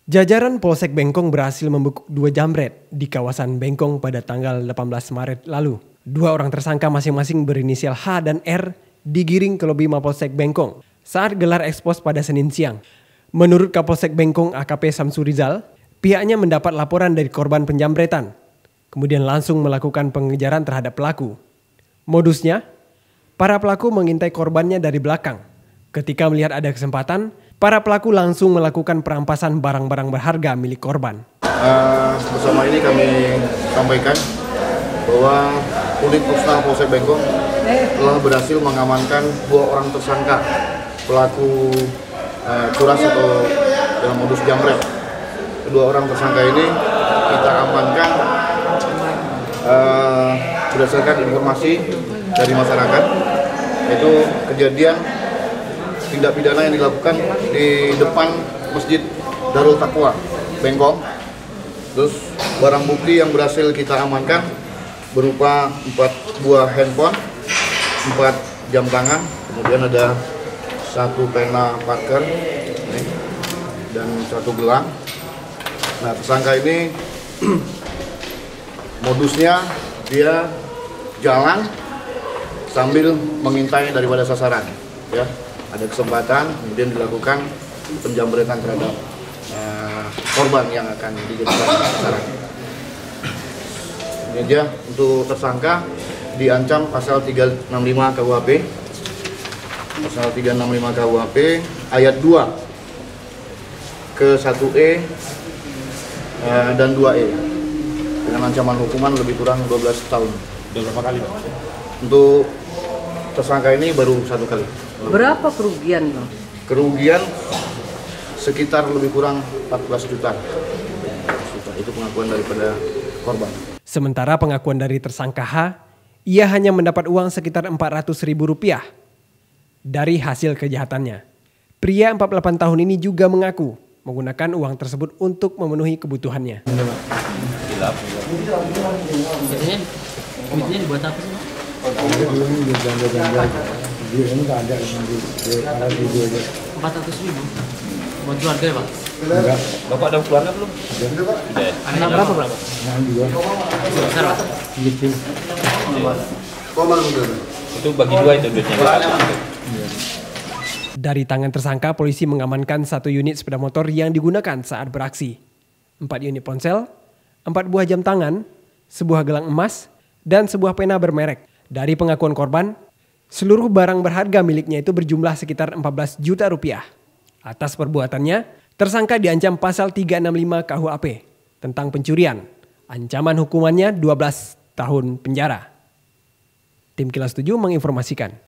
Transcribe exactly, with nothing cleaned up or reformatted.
Jajaran Polsek Bengkong berhasil membekuk dua jambret di kawasan Bengkong pada tanggal delapan belas Maret lalu. Dua orang tersangka masing-masing berinisial H dan R digiring ke lobi Mapolsek Bengkong saat gelar ekspos pada Senin siang. Menurut Kapolsek Bengkong A K P Samsurizal, pihaknya mendapat laporan dari korban penjambretan, kemudian langsung melakukan pengejaran terhadap pelaku. Modusnya, para pelaku mengintai korbannya dari belakang. Ketika melihat ada kesempatan, para pelaku langsung melakukan perampasan barang-barang berharga milik korban. Uh, bersama ini kami sampaikan bahwa unit Pusat Polsek Bengkong telah berhasil mengamankan dua orang tersangka pelaku uh, curas atau dalam modus jambret. Kedua orang tersangka ini kita amankan uh, berdasarkan informasi dari masyarakat, yaitu kejadian tindak pidana yang dilakukan di depan Masjid Darul Taqwa Bengkong. Terus barang bukti yang berhasil kita amankan berupa empat buah handphone, empat jam tangan, kemudian ada satu pena Parker ini, dan satu gelang. Nah, tersangka ini modusnya dia jalan sambil mengintai daripada sasaran, ya. Ada kesempatan, kemudian dilakukan penjambretan terhadap uh, korban yang akan dijadikan sasaran. Ini aja untuk tersangka diancam pasal tiga enam lima K U H P, pasal tiga enam lima K U H P ayat dua ke satu E uh, dan dua E dengan ancaman hukuman lebih kurang dua belas tahun. Sudah berapa kali, Pak? Untuk tersangka ini baru satu kali. Berapa kerugian, Bang? Kerugian sekitar lebih kurang empat belas juta. Itu pengakuan daripada korban. Sementara pengakuan dari tersangka H, ia hanya mendapat uang sekitar empat ratus ribu rupiah dari hasil kejahatannya. Pria empat puluh delapan tahun ini juga mengaku menggunakan uang tersebut untuk memenuhi kebutuhannya. Biasanya duitnya dibuat apa sih, Pak? empat ratus ribu buat keluarga ya, Pak? Enggak. Bapak ada keluarga belum? Ada, Pak. Anak berapa, berapa? Anak dua. Besar, Pak? Gitu. Iya. Itu bagi dua itu duitnya. Dari tangan tersangka, polisi mengamankan satu unit sepeda motor yang digunakan saat beraksi, empat unit ponsel, empat buah jam tangan, sebuah gelang emas, dan sebuah pena bermerek. Dari pengakuan korban, seluruh barang berharga miliknya itu berjumlah sekitar empat belas juta rupiah. Atas perbuatannya, tersangka diancam pasal tiga enam lima K U H P tentang pencurian. Ancaman hukumannya dua belas tahun penjara. Tim Kilas tujuh menginformasikan.